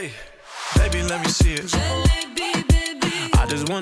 Hey, baby, let me see it. I just want